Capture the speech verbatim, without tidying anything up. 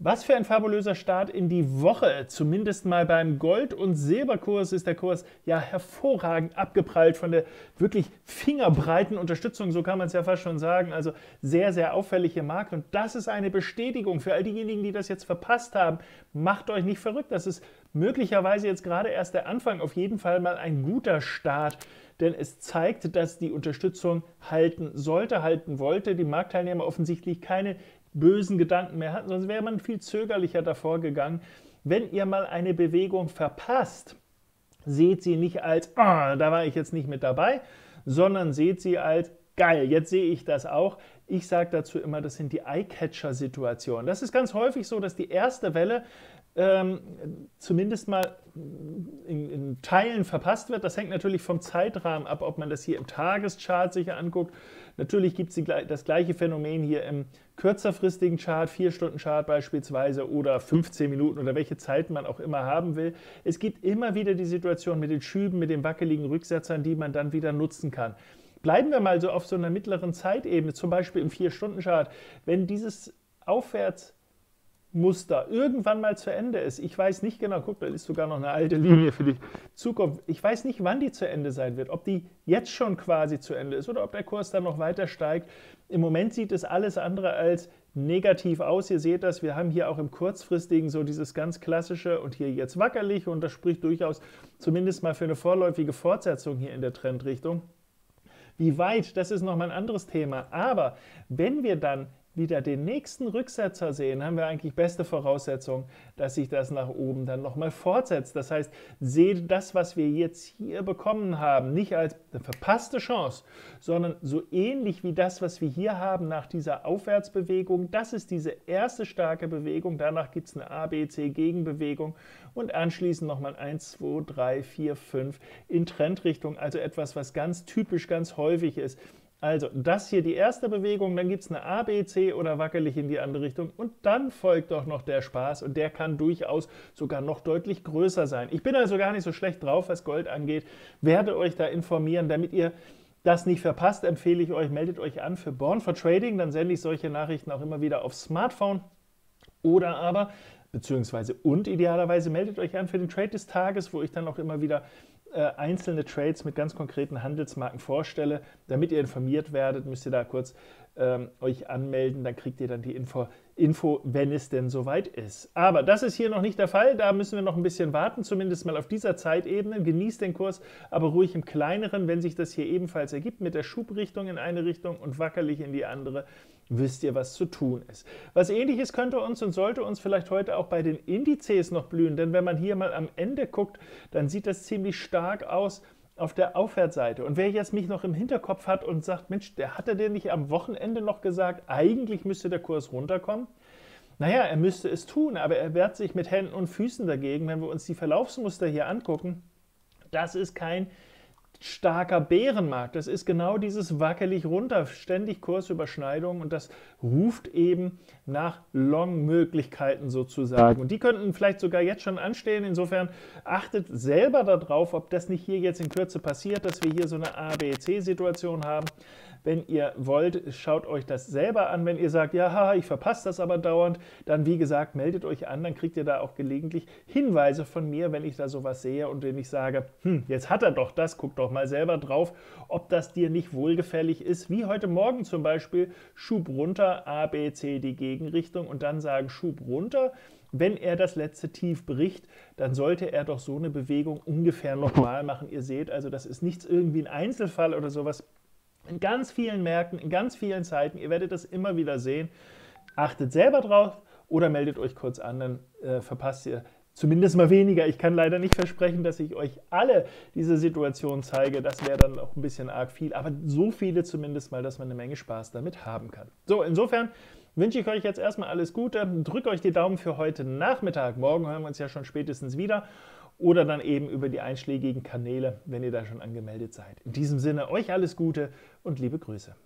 Was für ein fabulöser Start in die Woche. Zumindest mal beim Gold- und Silberkurs ist der Kurs ja hervorragend abgeprallt von der wirklich fingerbreiten Unterstützung, so kann man es ja fast schon sagen. Also sehr, sehr auffällige Marke. Und das ist eine Bestätigung für all diejenigen, die das jetzt verpasst haben. Macht euch nicht verrückt. Das ist möglicherweise jetzt gerade erst der Anfang. Auf jeden Fall mal ein guter Start. Denn es zeigt, dass die Unterstützung halten sollte, halten wollte. Die Marktteilnehmer offensichtlich keine bösen Gedanken mehr hatten, sonst wäre man viel zögerlicher davor gegangen. Wenn ihr mal eine Bewegung verpasst, seht sie nicht als, oh, da war ich jetzt nicht mit dabei, sondern seht sie als, geil, jetzt sehe ich das auch. Ich sage dazu immer, das sind die Eye-Catcher-Situationen. Das ist ganz häufig so, dass die erste Welle ähm, zumindest mal in, in Teilen verpasst wird. Das hängt natürlich vom Zeitrahmen ab, ob man das hier im Tageschart sich anguckt. Natürlich gibt es das gleiche Phänomen hier im kürzerfristigen Chart, vier Stunden Chart beispielsweise oder fünfzehn Minuten oder welche Zeit man auch immer haben will. Es gibt immer wieder die Situation mit den Schüben, mit den wackeligen Rücksetzern, die man dann wieder nutzen kann. Bleiben wir mal so auf so einer mittleren Zeitebene, zum Beispiel im vier Stunden Chart. Wenn dieses Aufwärtsmuster irgendwann mal zu Ende ist, ich weiß nicht genau, guck, da ist sogar noch eine alte Linie für die Zukunft, ich weiß nicht, wann die zu Ende sein wird, ob die jetzt schon quasi zu Ende ist oder ob der Kurs dann noch weiter steigt. Im Moment sieht es alles andere als negativ aus. Ihr seht das, wir haben hier auch im kurzfristigen so dieses ganz klassische und hier jetzt wackelig und das spricht durchaus zumindest mal für eine vorläufige Fortsetzung hier in der Trendrichtung. Wie weit, das ist nochmal ein anderes Thema, aber wenn wir dann wieder den nächsten Rücksetzer sehen, haben wir eigentlich beste Voraussetzungen, dass sich das nach oben dann nochmal fortsetzt. Das heißt, seht das, was wir jetzt hier bekommen haben, nicht als eine verpasste Chance, sondern so ähnlich wie das, was wir hier haben nach dieser Aufwärtsbewegung. Das ist diese erste starke Bewegung, danach gibt es eine A, B, C Gegenbewegung und anschließend nochmal eins, zwei, drei, vier, fünf in Trendrichtung, also etwas, was ganz typisch, ganz häufig ist. Also das hier die erste Bewegung, dann gibt es eine A, B, C oder wackelig in die andere Richtung und dann folgt doch noch der Spaß und der kann durchaus sogar noch deutlich größer sein. Ich bin also gar nicht so schlecht drauf, was Gold angeht, werde euch da informieren, damit ihr das nicht verpasst, empfehle ich euch, meldet euch an für Born for Trading, dann sende ich solche Nachrichten auch immer wieder aufs Smartphone oder aber, beziehungsweise und idealerweise meldet euch an für den Trade des Tages, wo ich dann auch immer wieder einzelne Trades mit ganz konkreten Handelsmarken vorstelle. Damit ihr informiert werdet, müsst ihr da kurz ähm, euch anmelden, dann kriegt ihr dann die Info, Info, wenn es denn soweit ist. Aber das ist hier noch nicht der Fall, da müssen wir noch ein bisschen warten, zumindest mal auf dieser Zeitebene. Genießt den Kurs, aber ruhig im Kleineren, wenn sich das hier ebenfalls ergibt, mit der Schubrichtung in eine Richtung und wackelig in die andere, wisst ihr, was zu tun ist. Was Ähnliches könnte uns und sollte uns vielleicht heute auch bei den Indizes noch blühen, denn wenn man hier mal am Ende guckt, dann sieht das ziemlich stark aus auf der Aufwärtsseite. Und wer jetzt mich noch im Hinterkopf hat und sagt, Mensch, der hatte dir nicht am Wochenende noch gesagt, eigentlich müsste der Kurs runterkommen? Naja, er müsste es tun, aber er wehrt sich mit Händen und Füßen dagegen. Wenn wir uns die Verlaufsmuster hier angucken, das ist kein starker Bärenmarkt. Das ist genau dieses wackelig runter, ständig Kursüberschneidungen und das ruft eben nach Long-Möglichkeiten sozusagen. Und die könnten vielleicht sogar jetzt schon anstehen. Insofern achtet selber darauf, ob das nicht hier jetzt in Kürze passiert, dass wir hier so eine A, B, C-Situation haben. Wenn ihr wollt, schaut euch das selber an. Wenn ihr sagt, ja, haha, ich verpasse das aber dauernd, dann wie gesagt, meldet euch an, dann kriegt ihr da auch gelegentlich Hinweise von mir, wenn ich da sowas sehe und wenn ich sage, hm, jetzt hat er doch das, guck doch mal selber drauf, ob das dir nicht wohlgefällig ist, wie heute Morgen zum Beispiel, Schub runter, A, B, C, die Gegenrichtung und dann sagen Schub runter. Wenn er das letzte Tief bricht, dann sollte er doch so eine Bewegung ungefähr nochmal machen. Ihr seht also, das ist nichts irgendwie ein Einzelfall oder sowas. In ganz vielen Märkten, in ganz vielen Zeiten, ihr werdet das immer wieder sehen. Achtet selber drauf oder meldet euch kurz an, dann äh, verpasst ihr zumindest mal weniger. Ich kann leider nicht versprechen, dass ich euch alle diese Situationen zeige. Das wäre dann auch ein bisschen arg viel, aber so viele zumindest mal, dass man eine Menge Spaß damit haben kann. So, insofern wünsche ich euch jetzt erstmal alles Gute. Drückt euch die Daumen für heute Nachmittag. Morgen hören wir uns ja schon spätestens wieder. Oder dann eben über die einschlägigen Kanäle, wenn ihr da schon angemeldet seid. In diesem Sinne, euch alles Gute und liebe Grüße.